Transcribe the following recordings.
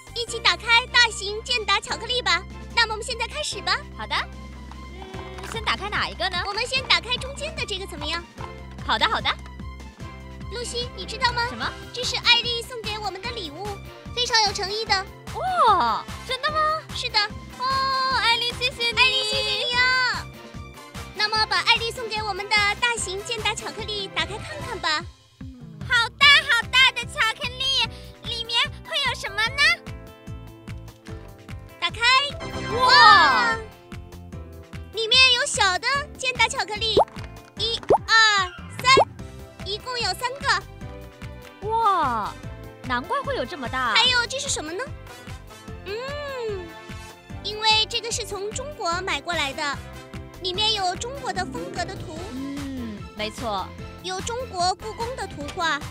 一起打开大型健达巧克力吧。那么我们现在开始吧。 好的。先打开哪一个呢？ 我们先打开中间的这个怎么样？ 好的，好的。 露西，你知道吗？ 什么？ 这是艾丽送给我们的礼物，非常有诚意的。 哇，真的吗？ 是的。 哦，艾丽，谢谢你。 艾丽，谢谢你啊。那么把艾丽送给我们的大型健达巧克力打开看看吧。 好大好大的巧克力，里面会有什么呢？ 打开。 哇！ 里面有小的健达巧克力，1、2、3，一共有3个。 哇，难怪会有这么大。 还有这是什么呢？因为这个是从中国买过来的，里面有中国的风格的图。 没错。 有中国故宫的图画。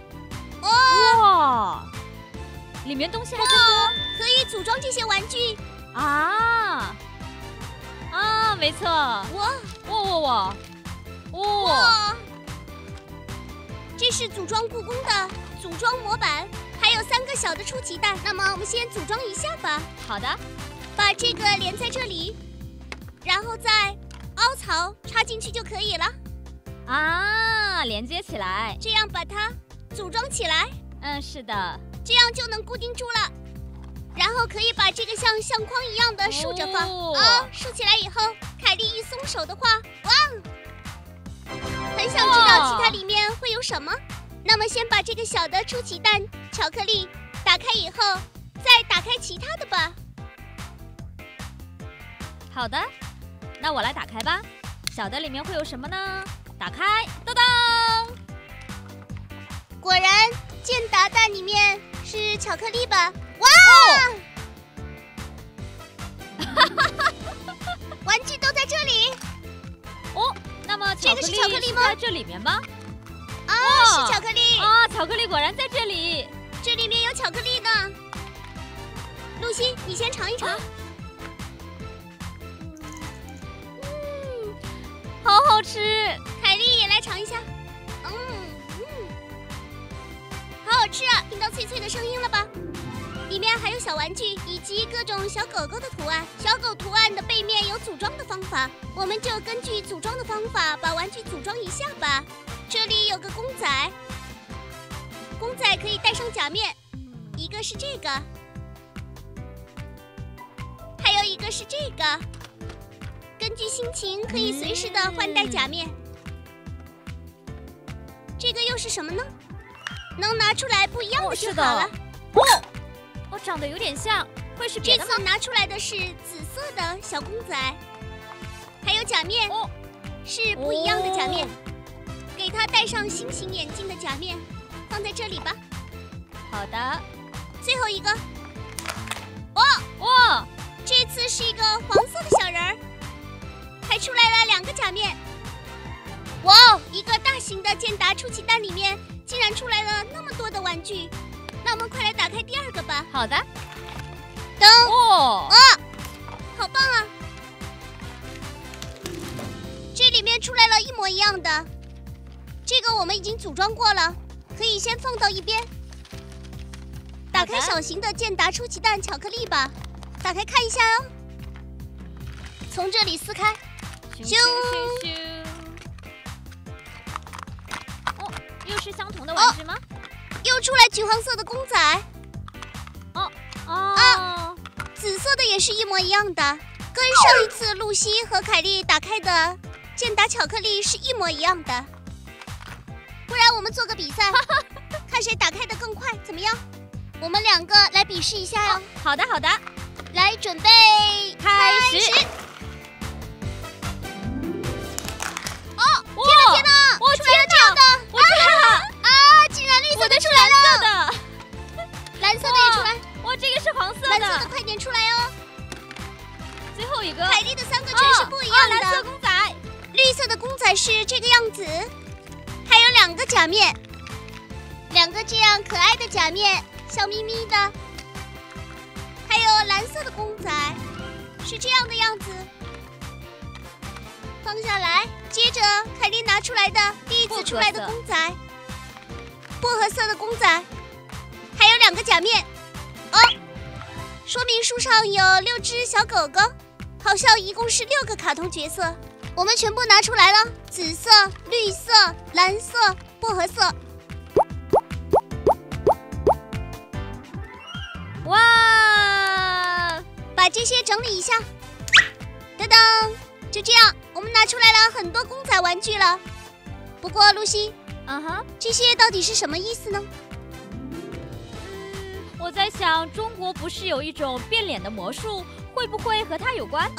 哇，里面东西还真多， 可以组装这些玩具。 没错。哇！ 这是组装故宫的组装模板，还有3个小的出奇蛋。那么我们先组装一下吧。 好的。 把这个连在这里，然后再凹槽插进去就可以了。 连接起来， 这样把它组装起来。 是的。 这样就能固定住了。然后可以把这个像相框一样的竖着放。竖起来以后，凯莉一松手的话，哇！很想知道其他里面会有什么。那么先把这个小的出奇蛋巧克力打开以后，再打开其他的吧。 好的，那我来打开吧。小的里面会有什么呢？打开，当当！ 果然，健达蛋里面是巧克力吧？哇！玩具都在这里。 那么这个是巧克力吗？ 在这里面吗？ 是巧克力。 巧克力果然在这里。 这里面有巧克力呢。露西，你先尝一尝。 好好吃。 凯莉也来尝一下。好好吃啊！听到脆脆的声音了吧？里面还有小玩具以及各种小狗狗的图案。小狗图案的背面有组装的方法，我们就根据组装的方法把玩具组装一下吧。这里有个公仔，公仔可以戴上假面，一个是这个，还有一个是这个。根据心情可以随时的换戴假面。这个又是什么呢？能拿出来不一样的就好了。 长得有点像，会是别的吗？ 这次拿出来的是紫色的小公仔，还有假面，是不一样的假面。给它戴上心形眼镜的假面，放在这里吧。 好的。 最后一个。这次是一个黄色的小人儿，还出来了2个假面。一个大型的健达出奇蛋里面竟然出来了那么多的玩具。那我们快来打开第2个吧。 好的。 噔！好棒啊！这里面出来了一模一样的。这个我们已经组装过了，可以先放到一边。打开小型的健达出奇蛋巧克力吧。打开看一下哦。从这里撕开。 咻！又是相同的玩具吗？ 又出来橘黄色的公仔。紫色的也是一模一样的，跟上一次露西和凯莉打开的健达巧克力是一模一样的。不然我们做个比赛，看谁打开的更快，怎么样？我们2个来比试一下哟。 好的，好的。 来，准备， 开始！ 天哪！出来了这样的！ 我出来了！ 竟然绿色的出来了！蓝色的也出来！ 这个是黄色的。 蓝色的快点出来哦！ 最后一个。 凯莉的3个全是不一样的。 蓝色公仔。 绿色的公仔是这个样子，还有2个假面，2个这样可爱的假面，笑眯眯的。还有蓝色的公仔，是这样的样子。放下来，接着凯莉拿出来的第一次出来的公仔，薄荷色的公仔，还有2个假面。 说明书上有6只小狗狗，好像一共是6个卡通角色。我们全部拿出来了，紫色、绿色、蓝色、薄荷色。 哇！ 把这些整理一下。噔噔，就这样，我们拿出来了很多公仔玩具了。不过露西，这些到底是什么意思呢？ 我在想，中国不是有一种变脸的魔术，会不会和它有关？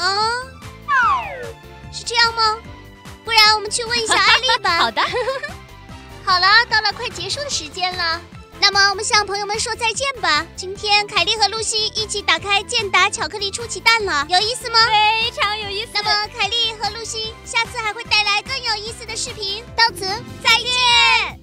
是这样吗？不然我们去问一下艾丽吧。 好的。 好了，到了快结束的时间了，那么我们向朋友们说再见吧。今天凯莉和露西一起打开健达巧克力出奇蛋了，有意思吗？ 非常有意思。 那么凯莉和露西下次还会带来更有意思的视频，到此再见。